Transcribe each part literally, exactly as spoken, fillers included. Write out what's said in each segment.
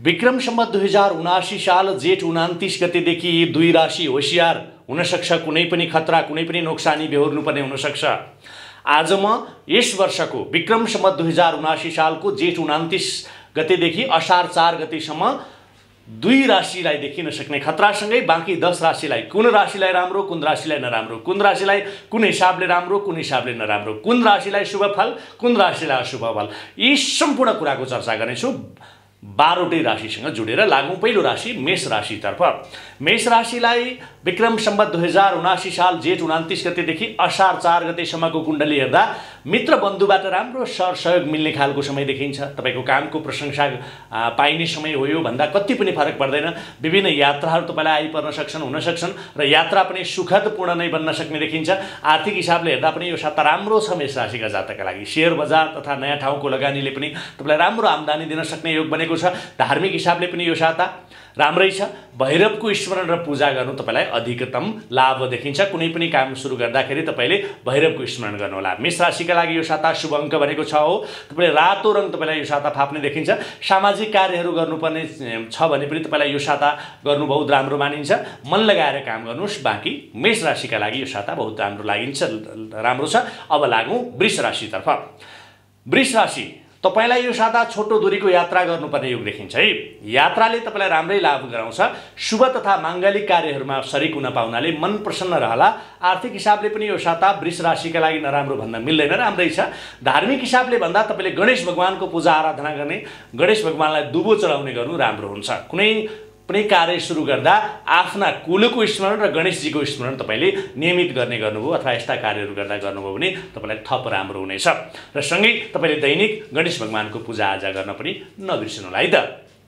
विक्रम सम्वत दुई हजार उनासी साल जेठ उनान्तीस गतेदेखि यी दुई राशि होशियार हुन सक्छ। कुनै पनि खतरा कुनै पनि नोक्सानी बेहोर्नुपर्ने हुन सक्छ। आज म यस वर्षको विक्रम सम्वत दुई हजार उनासी सालको जेठ उनान्तीस गतेदेखि असार चार गतेसम्म दुई राशिलाई देखिन सक्ने खतरासँगै बाँकी दस राशिलाई कुन राशिलाई राम्रो कुन राशिलाई नराम्रो, कुन राशिलाई कुन हिसाबले राम्रो कुन हिसाबले नराम्रो, कुन राशिलाई शुभ फल कुन राशिलाई अशुभ फल, यी सम्पूर्ण कुराको चर्चा गर्नेछु बाह्रवटै राशिसँग जोडेर। लागौँ पहिलो राशि मेष राशितर्फ। मेष राशिलाई विक्रम सम्वत दुई हजार उनासी साल जेठ उनान्तीस गतेदेखि असार चार गतेसम्मको कुण्डली हेर्दा मित्र बन्धुबाट राम्रो सहयोग मिल्ने खालको समय देखिन्छ। तपाईँको कामको प्रशंसा पाइने समय हो यो भन्दा कति पनि फरक पर्दैन। विभिन्न यात्राहरू तपाईँलाई आइपर्न सक्छन् हुन सक्छन् र यात्रा पनि सुखदपूर्ण नै बन्न सक्ने देखिन्छ। आर्थिक हिसाबले हेर्दा पनि यो साता राम्रो छ मेष राशिका जातकका लागि। सेयर बजार तथा नयाँ ठाउँको लगानीले पनि तपाईँलाई राम्रो आम्दानी दिन सक्ने योग बनेको छ। धार्मिक हिसाबले पनि यो साता राम्रै छ। भैरवको स्मरण र पूजा गर्नु तपाईँलाई अधिकतम लाभ देखिन्छ। कुनै पनि काम सुरु गर्दाखेरि तपाईँले भैरवको स्मरण गर्नुहोला। मेष राशिका लागि यो साता शुभ अङ्क भनेको छ हो। तपाईँले रातो रङ तपाईँलाई यो साता फाप्ने देखिन्छ। सामाजिक कार्यहरू गर्नुपर्ने छ भने पनि तपाईँलाई यो साता गर्नु बहुत राम्रो मानिन्छ। मन लगाएर काम गर्नुहोस्। बाँकी मेष राशिका लागि यो साता बहुत राम्रो लागिन्छ राम्रो छ। अब लागौँ वृष राशितर्फ। वृष राशि तपाईलाई यो साता छोटो दूरीको यात्रा गर्नुपर्ने योग देखिन्छ है। यात्राले तपाईँलाई राम्रै लाभ गराउँछ। शुभ तथा माङ्गलिक कार्यहरूमा सरिक हुन पाउनाले मन प्रसन्न रहला। आर्थिक हिसाबले पनि यो साता वृष राशिका लागि नराम्रो भन्न मिल्दैन, राम्रै छ। धार्मिक हिसाबले भन्दा तपाईँले गणेश भगवानको पूजा आराधना गर्ने, गणेश भगवानलाई दुबो चढाउने गर्नु राम्रो हुन्छ। कुनै पनि कार्य सुरु गर्दा आफ्ना कुलको स्मरण र गणेशजीको स्मरण तपाईँले नियमित गर्ने गर्नुभयो अथवा यस्ता कार्यहरू गर्दा गर्नुभयो भने तपाईँलाई थप राम्रो हुनेछ। र सँगै तपाईँले दैनिक गणेश भगवानको पूजाआजा गर्न पनि नबिर्सनुहोला है त।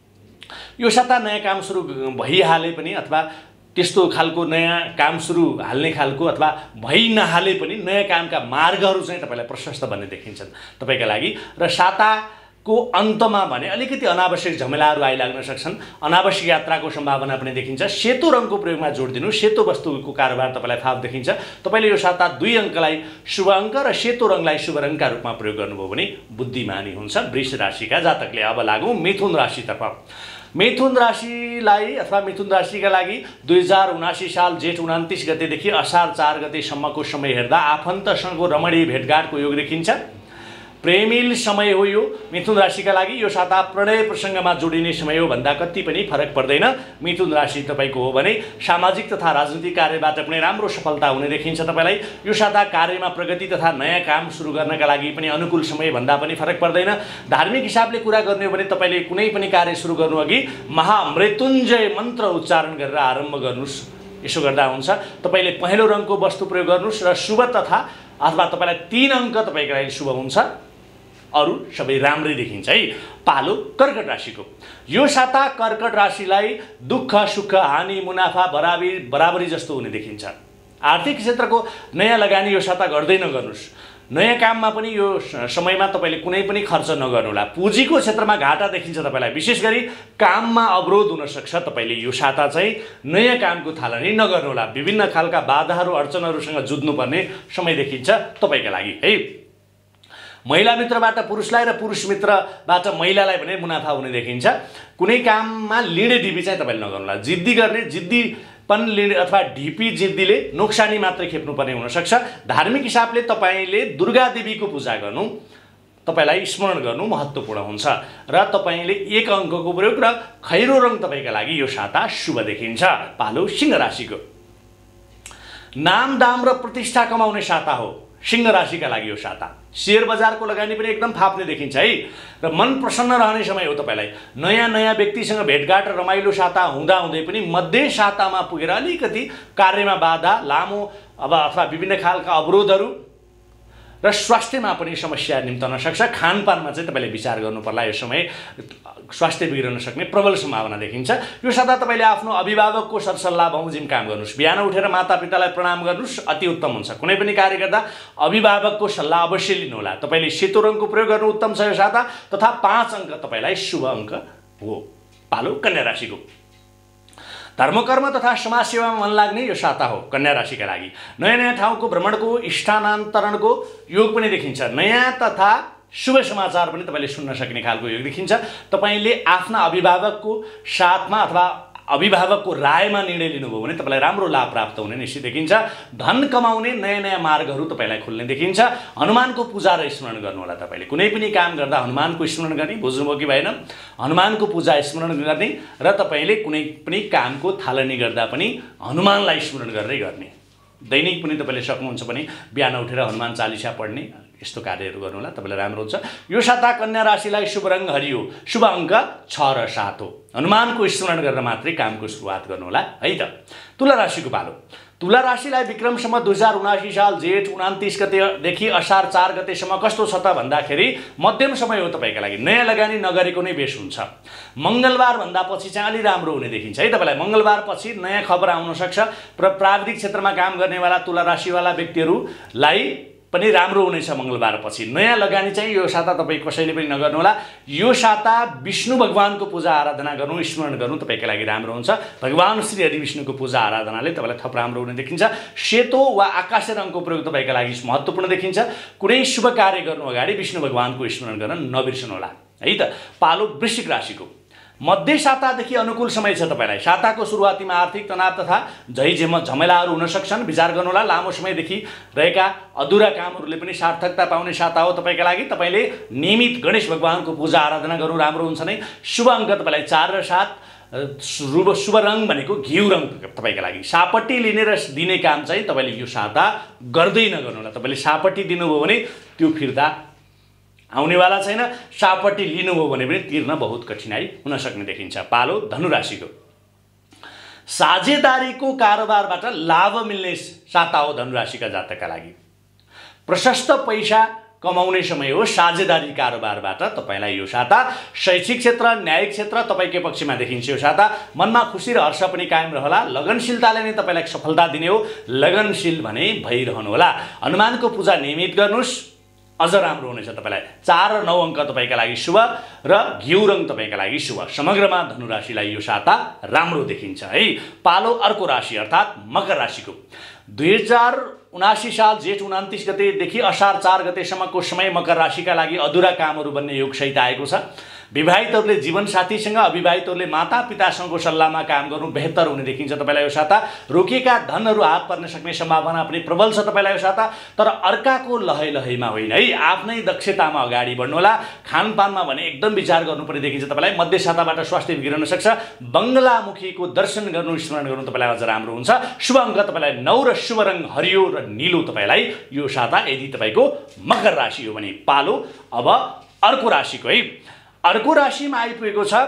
यो साता नयाँ काम सुरु भइहाले पनि अथवा त्यस्तो खालको नयाँ काम सुरु हाल्ने खालको अथवा भइ नहाले पनि नयाँ कामका मार्गहरू चाहिँ तपाईँलाई प्रशस्त बन्ने देखिन्छन् तपाईँका लागि। र साता को अन्तमा भने अलिकति अनावश्यक झमेलाहरू आइलाग्न सक्छन्। अनावश्यक यात्राको सम्भावना पनि देखिन्छ। सेतो रङको प्रयोगमा जोड दिनु। सेतो वस्तुको कारोबार तपाईँलाई फाप देखिन्छ। तपाईँले यो साता दुई अङ्कलाई शुभ अङ्क र सेतो रङलाई शुभ रङका रूपमा प्रयोग गर्नुभयो भने बुद्धिमानी हुन्छ वृष राशिका जातकले। अब लागौँ मिथुन राशितर्फ। मिथुन राशिलाई अथवा मिथुन राशिका लागि दुई हजार उनासी साल जेठ उनान्तीस गतेदेखि असार चार गतेसम्मको समय हेर्दा आफन्तसँगको रमणीय भेटघाटको योग देखिन्छ। प्रेमिल समय हो यो मिथुन राशिका लागि। यो साता प्रणय प्रसङ्गमा जोडिने समय हो भन्दा कति पनि फरक पर्दैन। मिथुन राशि तपाईँको हो भने सामाजिक तथा राजनीतिक कार्यबाट पनि राम्रो सफलता हुने देखिन्छ तपाईँलाई। यो साता कार्यमा प्रगति तथा नयाँ काम सुरु गर्नका लागि पनि अनुकूल समय भन्दा पनि फरक पर्दैन। धार्मिक हिसाबले कुरा गर्ने हो भने तपाईँले कुनै पनि कार्य सुरु गर्नु अघि महामृत्युञ्जय मन्त्र उच्चारण गरेर आरम्भ गर्नुहोस्। यसो गर्दा हुन्छ। तपाईँले पहेँलो रङको वस्तु प्रयोग गर्नुहोस् र शुभ तथा अथवा तपाईँलाई तीन अङ्क तपाईँको लागि शुभ हुन्छ। अरू सबै राम्रै देखिन्छ है। पालो कर्कट राशिको। यो साता कर्कट राशिलाई दुःख सुख हानि मुनाफा बराबरी बराबरी जस्तो हुने देखिन्छ। आर्थिक क्षेत्रको नयाँ लगानी यो साता गर्दै नगर्नुहोस्। नयाँ काममा पनि यो समयमा तपाईँले कुनै पनि खर्च नगर्नुहोला। पुँजीको क्षेत्रमा घाटा देखिन्छ तपाईँलाई। विशेष गरी काममा अवरोध हुनसक्छ। तपाईँले यो साता चाहिँ नयाँ कामको थालनी नगर्नुहोला। विभिन्न खालका बाधाहरू अडचनहरूसँग जुझ्नुपर्ने समय देखिन्छ तपाईँका लागि है। महिला मित्रबाट पुरुषलाई र पुरुष मित्रबाट महिलालाई भने मुनाफा हुने देखिन्छ। कुनै काममा लिडे ढिपी चाहिँ तपाईँले नगर्नुहोला। जिद्दी गर्ने जिद्दीपन लिडे अथवा ढिपी जिद्दीले नोक्सानी मात्रै खेप्नुपर्ने हुनसक्छ। धार्मिक हिसाबले तपाईँले दुर्गा देवीको पूजा गर्नु तपाईँलाई स्मरण गर्नु महत्त्वपूर्ण हुन्छ। र तपाईँले एक अङ्कको प्रयोग र खैरो रङ तपाईँका लागि यो साता शुभ देखिन्छ। पालो सिंह राशिको। नाम दाम र प्रतिष्ठा कमाउने साता हो सिंह राशिका लागि यो साता। शेयर बजारको लगानी पनि एकदम फाप्ने देखिन्छ है। र मन प्रसन्न रहने समय हो तपाईँलाई। नयाँ नयाँ व्यक्तिसँग भेटघाट र रमाइलो साता हुँदाहुँदै पनि मध्य सातामा पुगेर अलिकति कार्यमा बाधा लामो अब अथवा विभिन्न खालका अवरोधहरू र स्वास्थ्यमा पनि समस्या निम्तन सक्छ। खानपानमा चाहिँ तपाईँले विचार गर्नु पर्ला। यो समय स्वास्थ्य बिग्रन सक्ने प्रबल सम्भावना देखिन्छ। यो साता तपाईँले आफ्नो अभिभावकको सरसल्लाह बमोजिम काम गर्नुहोस्। बिहान उठेर मातापितालाई प्रणाम गर्नुहोस्, अति उत्तम हुन्छ। कुनै पनि कार्य गर्दा अभिभावकको सल्लाह अवश्य लिनुहोला। तपाईँले सेतो रङको प्रयोग गर्नु उत्तम छ यो साता तथा पाँच अङ्क तपाईँलाई शुभ अङ्क हो। पालो कन्या राशिको। धर्मकर्म तथा समाजसेवामा मन लाग्ने यो साता हो कन्या राशिका लागि। नयाँ नयाँ ठाउँको भ्रमणको स्थानान्तरणको योग पनि देखिन्छ। नयाँ तथा शुभ समाचार पनि तपाईले सुन्न सक्ने खालको योग देखिन्छ। तपाईले आफ्ना अभिभावकको साथमा अथवा अभिभावकको रायमा निर्णय लिनुभयो भने तपाईलाई राम्रो लाभ प्राप्त हुने निश्चित देखिन्छ। धन कमाउने नयाँ नयाँ मार्गहरू तपाईलाई खुल्ने देखिन्छ। हनुमानको पूजा र स्मरण गर्नु होला। तपाईले कुनै पनि काम गर्दा हनुमानको स्मरण गर्ने, बुझ्नुभयो कि भएन? हनुमानको पूजा स्मरण गर्ने र तपाईले कुनै पनि कामको थालनी गर्दा पनि हनुमानलाई स्मरण गर्दै गर्ने। दैनिक पनि तपाईले सक्नुहुन्छ भने बिहान उठेर हनुमान चालिसा पढ्ने, यस्तो कार्यहरू गर्नु होला, तपाईलाई राम्रो हुन्छ। यो साता कन्या राशिलाई शुभ रंग हरियो, शुभ अङ्क छ र सात हो। हनुमानको स्मरण गरेर मात्रै कामको सुरुवात गर्नु होला है त। तुला राशिको पालो। तुला राशिलाई विक्रम सम्वत दुई हजार उनासी साल जेठ उनान्तीस गतेदेखि असार चार गतेसम्म कस्तो छ त भन्दाखेरि मध्यम समय हो तपाईका लागि। नयाँ लगानी नगरेको नै बेस हुन्छ। मंगलबार भन्दा पछि चाहिँ अलि राम्रो हुने देखिन्छ है तपाईलाई। मंगलबार पछि नयाँ खबर आउन सक्छ र प्राविधिक क्षेत्रमा काम गर्नेवाला तुला राशिवाला व्यक्तिहरूलाई पनि राम्रो हुनेछ। मंगलबार पछि नयाँ लगानी चाहिँ यो साता तपाईँ कसैले पनि नगर्नु होला। यो साता विष्णु भगवानको पूजा आराधना गर्नु, स्मरण गर्नु तपाईका लागि राम्रो हुन्छ। भगवान श्री हरि विष्णुको पूजा आराधनाले तपाईलाई थप राम्रो हुने देखिन्छ। सेतो वा आकाशे रङको प्रयोग तपाईका लागि महत्त्वपूर्ण देखिन्छ। कुनै शुभ कार्य गर्नु अगाडि विष्णु भगवानको स्मरण गर्न नबिर्सनु होला है त। पालो वृश्चिक राशिको। मध्य सातादेखि अनुकूल समय छ तपाईलाई। साताको सुरुवातीमा आर्थिक तनाव तथा झैझेम झमेलाहरू हुन सक्छन्, विचार गर्नु होला। लामो समयदेखि रहेका अधुरा कामहरूले पनि सार्थकता पाउने साता हो तपाईका लागि। तपाईले नियमित गणेश भगवानको पूजा आराधना गर्नु राम्रो हुन्छ नै। शुभ अङ्क तपाईलाई चार र सात। शुभ शुभ रङ भनेको घिउ रङ तपाईका लागि। सापट्टी लिने र दिने काम चाहिँ तपाईले यो साता गर्दै नगर्नु होला। तपाईले सापट्टी दिनुभयो भने त्यो फिर्ता आउनेवाला छैन। सापट्टी लिनुभयो भने पनि तिर्न बहुत कठिनाई हुन सक्ने देखिन्छ। पालो धनुराशिको। साझेदारीको कारोबारबाट लाभ मिल्ने साता हो धनुराशिका जातकका लागि। प्रशस्त पैसा कमाउने समय हो। साझेदारी कारोबारबाट तपाईलाई यो साता शैक्षिक क्षेत्र, न्यायिक क्षेत्र तपाईकै पक्षमा देखिन्छ। यो साता मनमा खुसी र हर्ष पनि कायम रहला। लगनशीलताले नै तपाईलाई सफलता दिने हो। लगनशील भने भइरहनु होला। हनुमानको पूजा नियमित गर्नुस्, अझ राम्रो हुनेछ तपाईलाई। चार र नौ अङ्क तपाईका लागि शुभ र घिउ रङ तपाईका लागि शुभ। समग्रमा धनुराशिलाई यो साता राम्रो देखिन्छ है। पालो अर्को राशि अर्थात् मकर राशिको। दुई हजार उनासी साल जेठ उनान्तीस गतेदेखि असार चार गतेसम्मको समय मकर राशिका लागि अधुरा कामहरू बन्ने योग सहित आएको छ। विवाहितहरूले जीवनसाथीसँग, अविवाहितहरूले मातापितासँगको सल्लाहमा काम गर्नु बेहतर हुने देखिन्छ तपाईलाई यो साता। रोकेका धनहरू हात पर्न सक्ने सम्भावना पनि प्रबल छ तपाईलाई यो साता। तर अर्काको लहै लहैमा होइन है। आफ्नै दक्षतामा अगाडि बढ्नु होला। खानपानमा भने एकदम विचार गर्नुपर्ने देखिन्छ तपाईलाई। मध्य साताबाट स्वास्थ्य बिग्रन सक्छ। बङ्गलामुखीको दर्शन गर्नु, स्मरण गर्नु तपाईलाई अझ राम्रो हुन्छ। शुभ अङ्क तपाईलाई नौ र शुभ रङ हरियो र नीलो तपाईलाई यो साता यदि तपाईको मकर राशि हो भने। पालो अब अर्को राशिको है। अर्को राशिमा आइपुगेको छ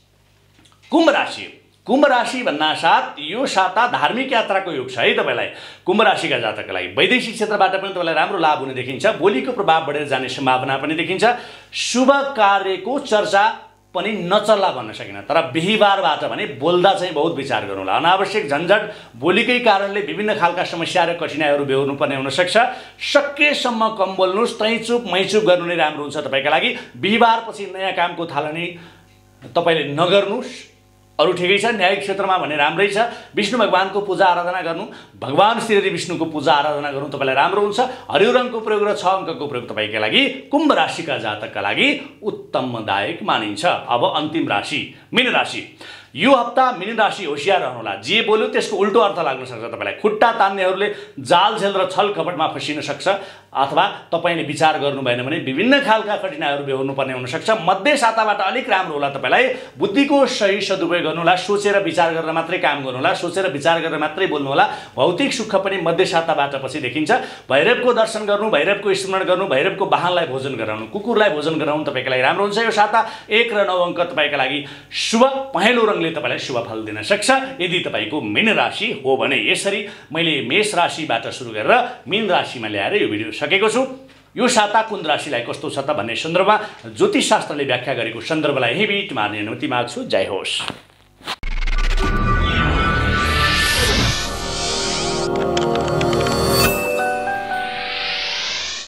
कुम्भ राशि। कुम्भ राशि भन्नासाथ यो साता धार्मिक यात्राको योग छ है तपाईलाई। कुम्भ राशिका जातकका लागि वैदेशिक क्षेत्रबाट पनि तपाईलाई राम्रो लाभ हुने देखिन्छ। बोलीको प्रभाव बढेर जाने सम्भावना पनि देखिन्छ। शुभ कार्यको चर्चा पनि नचल्ला भन्न सकिन, तर बिहिबारबाट भने बोल्दा चाहिँ बहुत विचार गर्नु होला। अनावश्यक झन्झट बोलीकै कारणले विभिन्न खालका समस्या र कठिनाइहरू बेहोर्नु पर्ने हुन सक्छ। सकेसम्म कम बोल्नुस्, तै चुप मै चुप गर्नु नै राम्रो हुन्छ तपाईका लागि। बिहिबार पछि नयाँ कामको थालनी तपाईले नगर्नुस्। अरु ठिकै छ। न्यायिक क्षेत्रमा भने राम्रै छ। विष्णु भगवानको पूजा आराधना गर्नु, भगवान श्री हरि विष्णुको पूजा आराधना गर्नु तपाईलाई राम्रो हुन्छ। हरियो रङको प्रयोग र छ अङ्कको प्रयोग तपाईका लागि कुम्भ राशिका जातकका लागि उत्तमदायक मानिन्छ। अब अन्तिम राशि मीन राशि। यो हप्ता मीन राशि होशियार रहनुहोला। जे बोल्यो त्यसको उल्टो अर्थ लाग्न सक्छ तपाईलाई। खुट्टा तान्नेहरूले जाल झेल र छल कपटमा फसिन सक्छ, अथवा तपाईले विचार गर्नु भएन भने विभिन्न खालका कठिनाइहरू बेहोर्नु पर्ने हुन सक्छ। मध्य साताबाट अलिक राम्रो होला तपाईलाई। बुद्धिको सही सदुपयोग गर्नु होला। सोचेर विचार गरेर मात्रै काम गर्नु होला। सोचेर विचार गरेर मात्रै बोल्नु होला। भौतिक सुख पनि मध्य साताबाट पछि देखिन्छ। भैरवको दर्शन गर्नु, भैरवको स्मरण गर्नु, भैरवको वाहनलाई भोजन गराउनु, कुकुरलाई भोजन गराउनु तपाईका लागि राम्रो हुन्छ। यो साता एक र नौ अङ्क तपाईका लागि शुभ। पहेँलो रङले तपाईलाई शुभ फल दिन सक्छ यदि तपाईको मीन राशि हो भने। यसरी मैले मेष राशिबाट सुरु गरेर मीन राशिमा ल्याएर यो भिडियो सकेको छु। यो साता कुन राशिलाई कस्तो छ त भन्ने सन्दर्भमा ज्योतिष शास्त्रले व्याख्या गरेको सन्दर्भलाई यही बिट मार्ने अनुमति माग्छु। जय होस्।